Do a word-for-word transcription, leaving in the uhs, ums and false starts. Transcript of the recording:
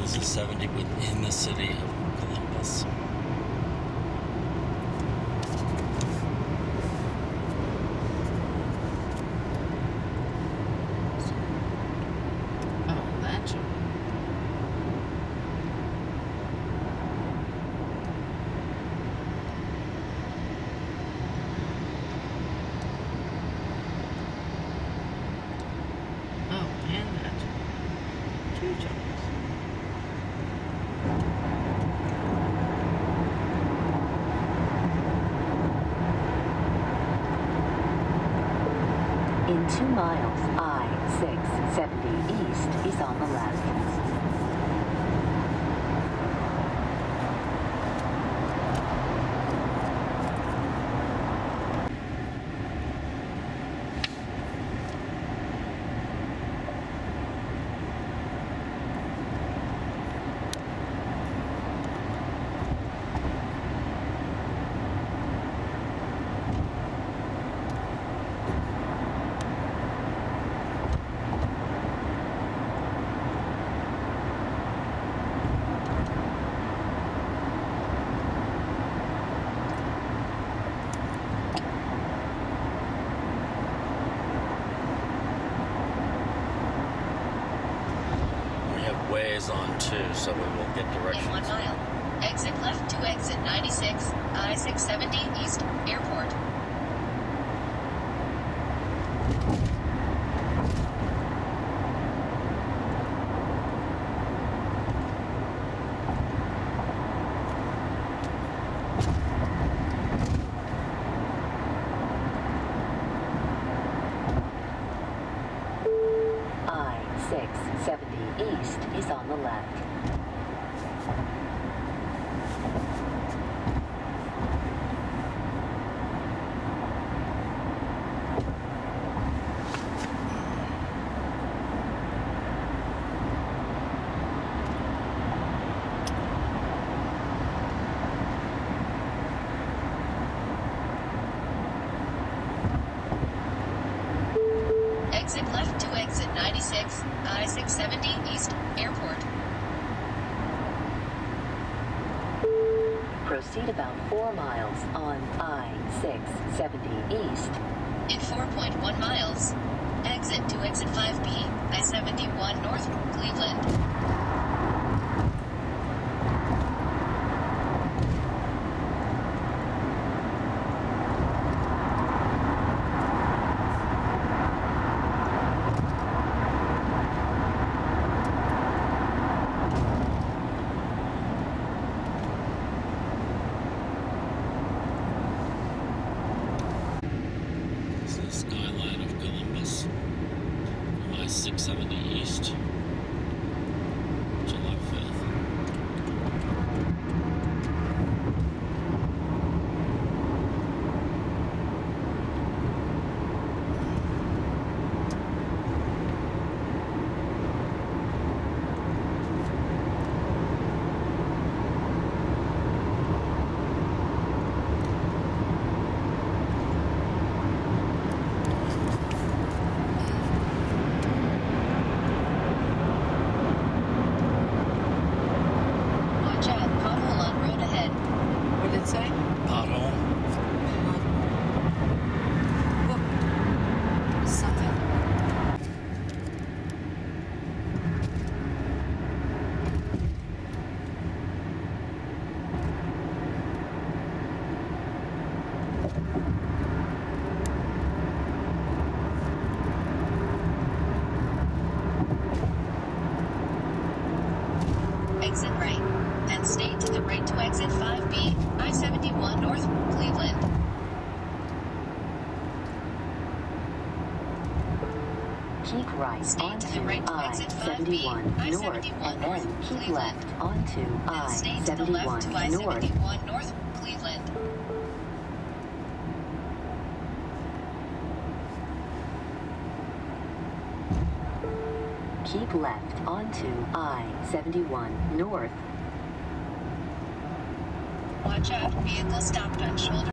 This is seventy within the city of Columbus. In two miles, I six seventy east is on the left. Waze on too, so we will get directions. In one mile, exit left to exit ninety-six, I six seventy East, Airport. I six seventy East is on the left. Exit left to exit ninety-six, I six seventy East, Airport. Proceed about four miles on I six seventy East. In four point one miles, exit to exit five B, I seventy-one North, Cleveland. Skyline of Columbus, I six seventy East, July fifth. Exit right, and stay to the right to exit five B, I seventy-one North, Cleveland. Keep right Stay onto to the right to I exit five B, seventy-one I North, seventy-one and North, then keep Cleveland. left onto I And stay to the left to I seventy-one North. seventy-one North, Cleveland. Keep left onto I seventy-one North. Watch out, vehicle stopped on shoulder.